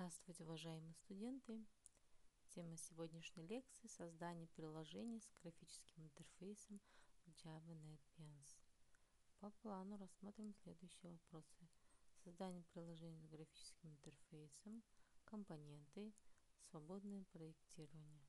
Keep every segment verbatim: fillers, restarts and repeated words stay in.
Здравствуйте, уважаемые студенты! Тема сегодняшней лекции – создание приложений с графическим интерфейсом в Java NetBeans. По плану рассмотрим следующие вопросы. Создание приложений с графическим интерфейсом, компоненты, свободное проектирование.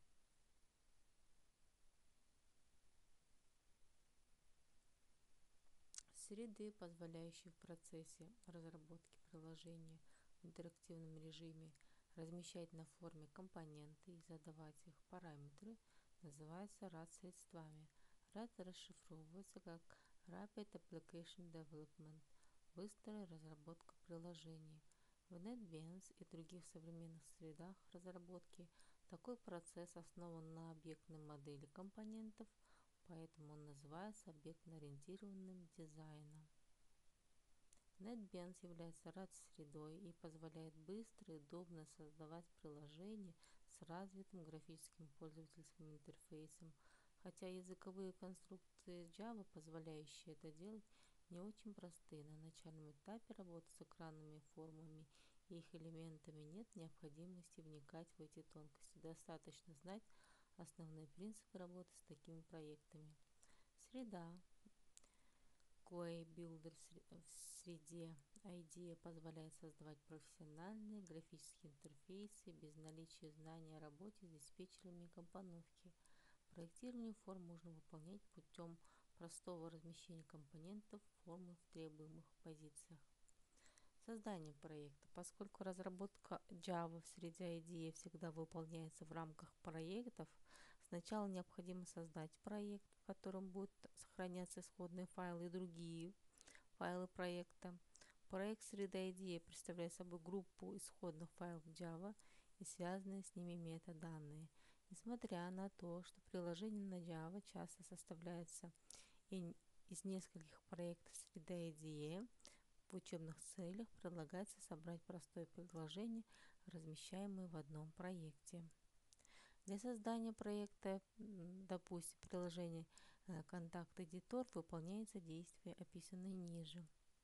Среды, позволяющие в процессе разработки приложения в интерактивном режиме размещать на форме компоненты и задавать их параметры, называются рад-средствами. рад расшифровывается как Rapid Application Development – быстрая разработка приложений. В NetBeans и других современных средах разработки такой процесс основан на объектной модели компонентов, поэтому он называется объектно-ориентированным дизайном. NetBeans является рад-средой и позволяет быстро и удобно создавать приложения с развитым графическим пользовательским интерфейсом, хотя языковые конструкции Java, позволяющие это делать, не очень просты. На начальном этапе работы с экранными формами и их элементами нет необходимости вникать в эти тонкости, достаточно знать основные принципы работы с такими проектами. Среда кью эй Builder в среде ай ди и позволяет создавать профессиональные графические интерфейсы без наличия знаний о работе с диспетчерами и компоновки. Проектирование форм можно выполнять путем простого размещения компонентов формы в требуемых позициях. Создание проекта. Поскольку разработка Java в среде ай ди и всегда выполняется в рамках проектов, сначала необходимо создать проект, в котором будут сохраняться исходные файлы и другие файлы проекта. Проект среды ай ди и представляет собой группу исходных файлов Java и связанные с ними метаданные. Несмотря на то, что приложение на Java часто составляется из нескольких проектов среды ай ди и, в учебных целях предлагается собрать простое приложение, размещаемое в одном проекте. Для создания проекта, допустим, приложение Contact Editor, выполняется действие, описанное ниже.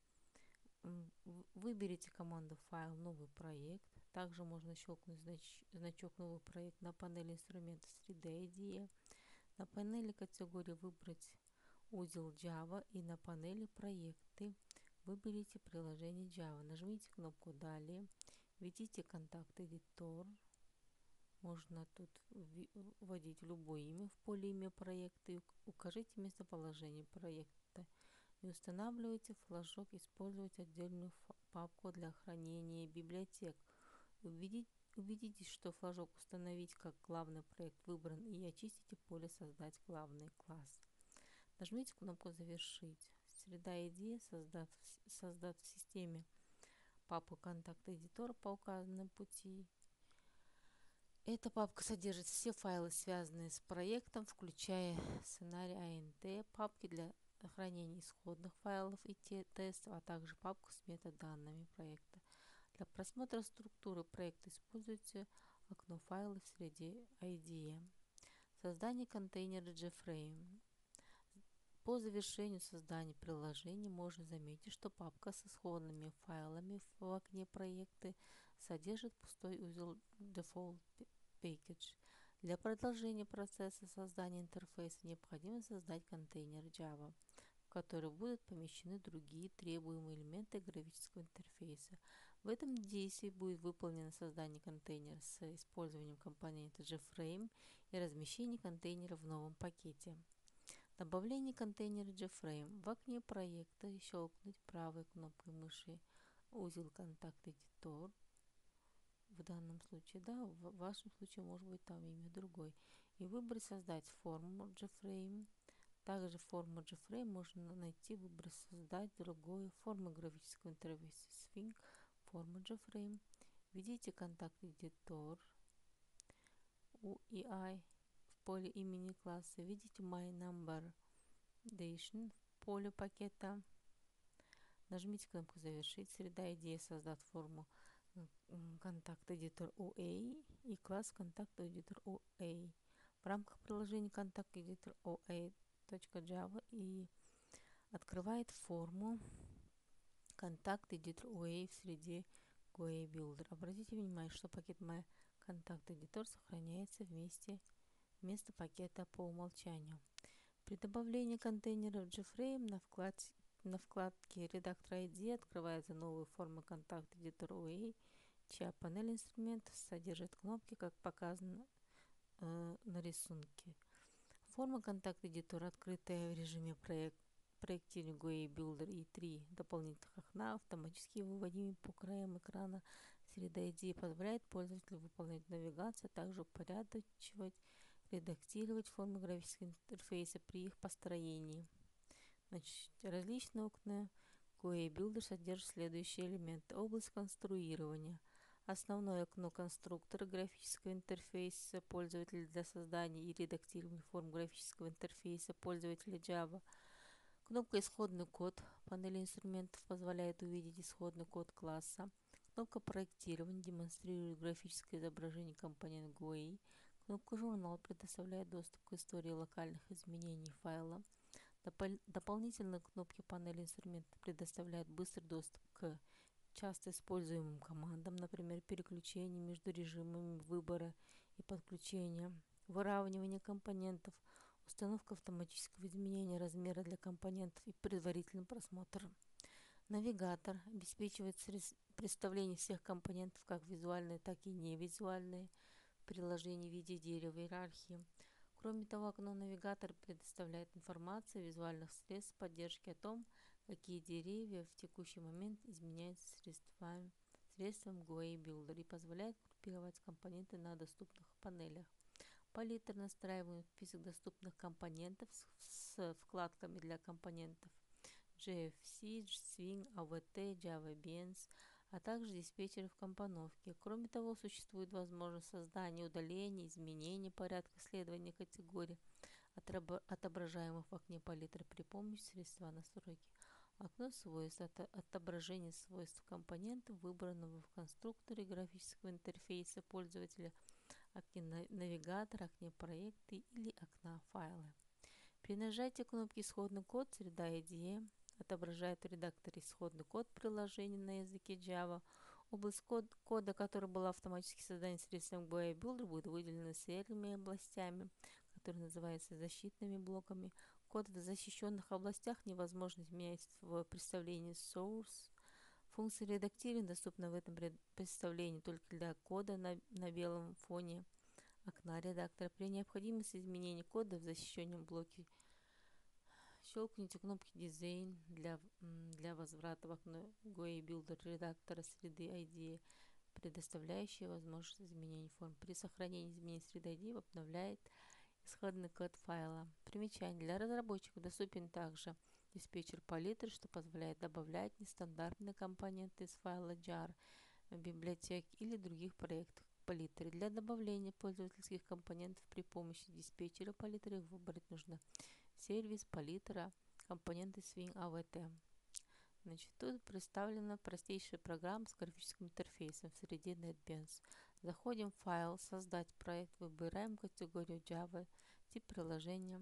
Выберите команду «Файл», «Новый проект». Также можно щелкнуть знач, значок «Новый проект» на панели инструментов среды ай ди и. На панели категории выбрать узел Java и на панели «Проекты» выберите приложение Java. Нажмите кнопку «Далее». Введите Contact Editor. Можно тут вводить любое имя в поле имя проекта и укажите местоположение проекта. Не устанавливайте флажок, использовать отдельную папку для хранения библиотек. Убедить, убедитесь, что флажок «Установить как главный проект» выбран, и очистите поле «Создать главный класс». Нажмите кнопку «Завершить». Среда ай ди, создав, создав в системе папку Contact Editor по указанному пути. Эта папка содержит все файлы, связанные с проектом, включая сценарий ай эн ти, папки для хранения исходных файлов и тестов, а также папку с метаданными проекта. Для просмотра структуры проекта используйте окно файлов в среде ай ди и. Создание контейнера JFrame. По завершению создания приложения можно заметить, что папка с исходными файлами в окне проекта содержит пустой узел Default Package. Для продолжения процесса создания интерфейса необходимо создать контейнер Java, в который будут помещены другие требуемые элементы графического интерфейса. В этом действии будет выполнено создание контейнера с использованием компонента JFrame и размещение контейнера в новом пакете. Добавление контейнера JFrame. В окне проекта щелкнуть правой кнопкой мыши узел Contact Editor. В данном случае, да, в вашем случае может быть там имя другой. И выбрать «Создать форму JFrame». Также форму JFrame можно найти, выбрать «Создать другую форму графического интерфейса Swing», форму JFrame. Введите Contact Editor ю ай в поле имени класса. Введите My Number Dation в поле пакета. Нажмите кнопку «Завершить». Среда ай ди и создаст форму Contact Editor ю эй и класс Contact Editor ю эй. В рамках приложения Contact Editor ю эй.java и открывает форму Contact Editor ю эй в среде джи эй и Builder. Обратите внимание, что пакет MyContactEditor сохраняется вместе, вместо пакета по умолчанию. При добавлении контейнеров JFrame на, вклад, на вкладке редактор ай ди открывается новая форма ContactEditor о эй, чья панель инструментов содержит кнопки, как показано э, на рисунке. Форма ContactEditor, открытая в режиме проект, проектирования джи эй и Builder и три дополнительных окна, автоматически выводимые по краям экрана среды ай ди, позволяет пользователю выполнять навигацию, а также упорядочивать, редактировать формы графического интерфейса при их построении. Значит, различные окна джи эй и Builder содержат следующие элементы. Область конструирования. Основное окно конструктора графического интерфейса пользователя для создания и редактирования форм графического интерфейса пользователя Java. Кнопка «Исходный код» панели инструментов позволяет увидеть исходный код класса. Кнопка «Проектирование» демонстрирует графическое изображение компонента джи эй и. Кнопка «Журнал» предоставляет доступ к истории локальных изменений файла. Допол- дополнительные кнопки панели инструментов предоставляют быстрый доступ к часто используемым командам, например, переключение между режимами выбора и подключения, выравнивание компонентов, установка автоматического изменения размера для компонентов и предварительный просмотр. Навигатор обеспечивает представление всех компонентов, как визуальные, так и невизуальные, в приложении в виде дерева иерархии. Кроме того, окно навигатор предоставляет информацию о визуальных средствах поддержки о том, какие деревья в текущий момент изменяются средствами, средством джи эй и Builder и позволяет группировать компоненты на доступных панелях. Палитра настраивает список доступных компонентов с, с вкладками для компонентов джи эф си, Swing, эй ви ти, JavaBeans, а также диспетчеров компоновки. Кроме того, существует возможность создания, удаления, изменения порядка следования категорий, отображаемых в окне палитры при помощи средства настройки. Окно свойств – отображение свойств компонентов, выбранного в конструкторе графического интерфейса пользователя, окне навигатора, окне проекта или окна файла. При нажатии кнопки «Исходный код» среда ай ди отображает в редакторе исходный код приложения на языке Java. Область код, кода, которая была автоматически создана средством джи эй и Builder, будет выделена серыми областями, которые называются защитными блоками. Код в защищенных областях невозможно изменять в представлении source. Функция редактирования доступна в этом представлении только для кода на, на белом фоне окна редактора. При необходимости изменения кода в защищенном блоке щелкните кнопки «Дизайн» для, для возврата в окно джи эй и Builder редактора среды ай ди, предоставляющие возможность изменения форм. При сохранении изменений среды ай ди обновляет исходный код файла. Примечание. Для разработчиков доступен также диспетчер палитры, что позволяет добавлять нестандартные компоненты из файла jar, библиотек или других проектов палитры. Для добавления пользовательских компонентов при помощи диспетчера палитры выбрать нужно сервис, палитра, компоненты Swing, эй ви ти. Значит, тут представлена простейшая программа с графическим интерфейсом в среде NetBeans. Заходим в файл, создать проект, выбираем категорию Java, тип приложения,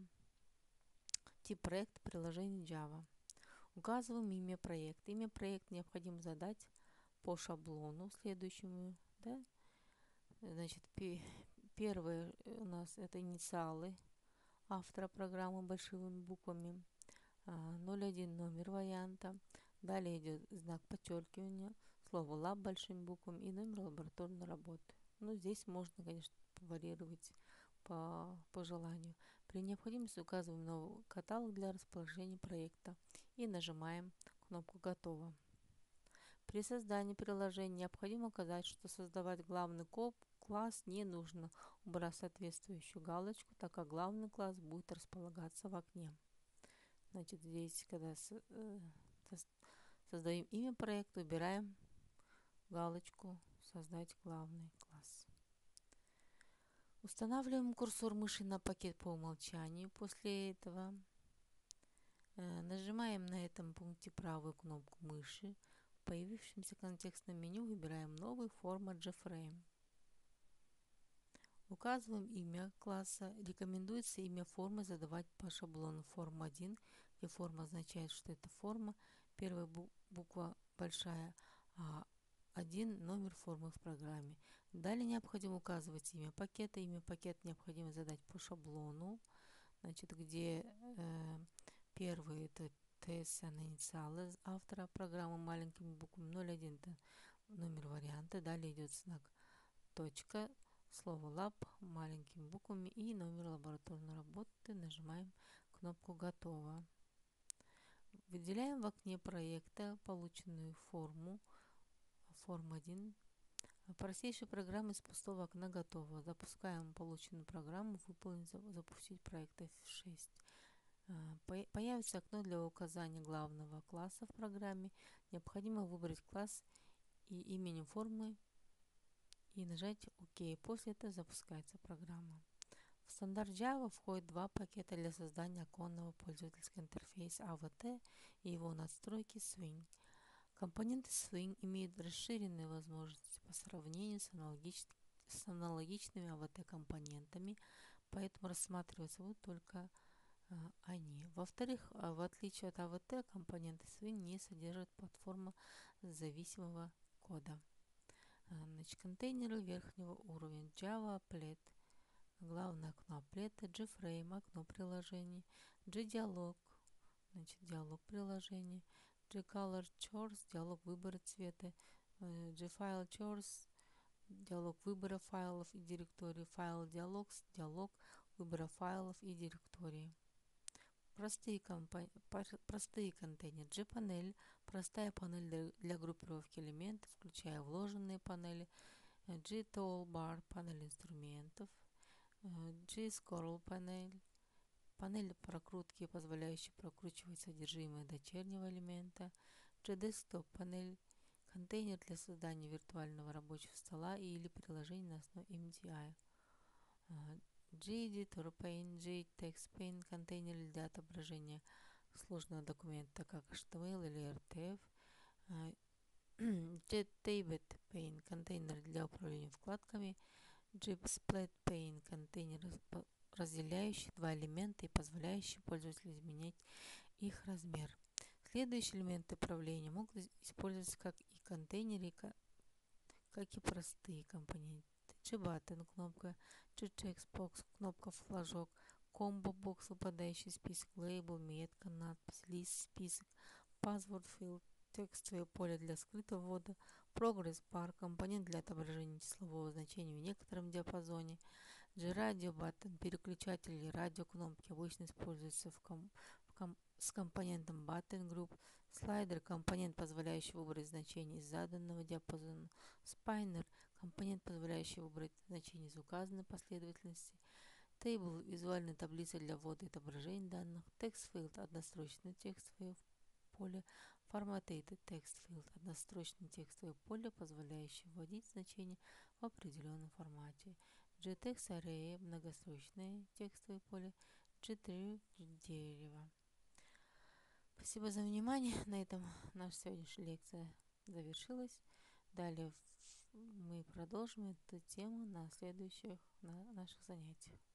тип проекта приложение Java. Указываем имя проекта. Имя проекта необходимо задать по шаблону следующему. Да? Значит, первое у нас это инициалы автора программы большими буквами, ноль один номер варианта. Далее идет знак подчеркивания, слово lab большими буквами и номер лабораторной работы. Но здесь можно, конечно, варьировать по, по желанию. При необходимости указываем новый каталог для расположения проекта и нажимаем кнопку «Готово». При создании приложения необходимо указать, что создавать главный класс не нужно, убрав соответствующую галочку, так как главный класс будет располагаться в окне. Значит, здесь, когда создаем имя проекта, убираем галочку «Создать главный класс». Устанавливаем курсор мыши на пакет по умолчанию. После этого э, нажимаем на этом пункте правую кнопку мыши. В появившемся контекстном меню выбираем новый формат JFrame. Указываем имя класса. Рекомендуется имя формы задавать по шаблону форма один, где форма означает, что это форма. Первая буква большая, а один номер формы в программе. Далее необходимо указывать имя пакета. Имя пакета необходимо задать по шаблону, значит, где э, первый это тэ эс эн инициалы автора программы маленькими буквами, ноль один это номер варианта, далее идет знак точка, слово lab маленькими буквами и номер лабораторной работы. Нажимаем кнопку «Готово». Выделяем в окне проекта полученную форму, форма один. Простейшая программа из пустого окна готова. Запускаем полученную программу, выполнить, запустить проект эф шесть. Появится окно для указания главного класса в программе. Необходимо выбрать класс и именем формы и нажать ОК. После этого запускается программа. В стандарт Java входит два пакета для создания оконного пользовательского интерфейса эй ви ти и его надстройки Swing. Компоненты Swing имеют расширенные возможности по сравнению с, аналогич... с аналогичными эй ви ти-компонентами, поэтому рассматриваться будут только а, они. Во-вторых, в отличие от эй ви ти, компоненты Swing не содержат платформу зависимого кода. Значит, контейнеры верхнего уровня, Java Applet, главное окно Applet, JFrame, окно приложений, JDialog, значит, диалог приложения, JColor Choice, диалог выбора цвета, JFile Choice, диалог выбора файлов и директорий, File Dialogs, диалог выбора файлов и директорий. Простые, компо... простые контейнеры, JPanel, простая панель для, для группировки элементов, включая вложенные панели, JToolbar, панель инструментов, JScroll панель, панель прокрутки, позволяющая прокручивать содержимое дочернего элемента, JDesktop панель, контейнер для создания виртуального рабочего стола или приложения на основе эм ди ай. JEditor Pane, JTextPane, контейнер для отображения сложного документа, как эйч ти эм эл или эр ти эф. JTablet Pane, контейнер для управления вкладками. JSplit Pane, контейнер, разделяющий два элемента и позволяющий пользователю изменять их размер. Следующие элементы управления могут использоваться как и контейнеры, как и простые компоненты. JButton, кнопка, JTextBox, кнопка флажок, комбо-бокс, выпадающий список, лейбл, метка, надпись, лист, список, password field, текстовое поле для скрытого ввода, Progress Bar, компонент для отображения числового значения в некотором диапазоне, JRadio Button, переключатели радиокнопки обычно используются в ком в ком с компонентом Button Group, слайдер, компонент, позволяющий выбрать значение из заданного диапазона, Spinner, компонент, позволяющий выбрать значение из указанной последовательности, Table, визуальная таблица для ввода и отображения данных, TextField, однострочное текстовое поле, Formatted Text Field, однострочное текстовое поле, позволяющее вводить значения в определенном формате, JText Array, многострочное текстовое поле, JTree, дерево. Спасибо за внимание. На этом наша сегодняшняя лекция завершилась. Далее мы продолжим эту тему на следующих на наших занятиях.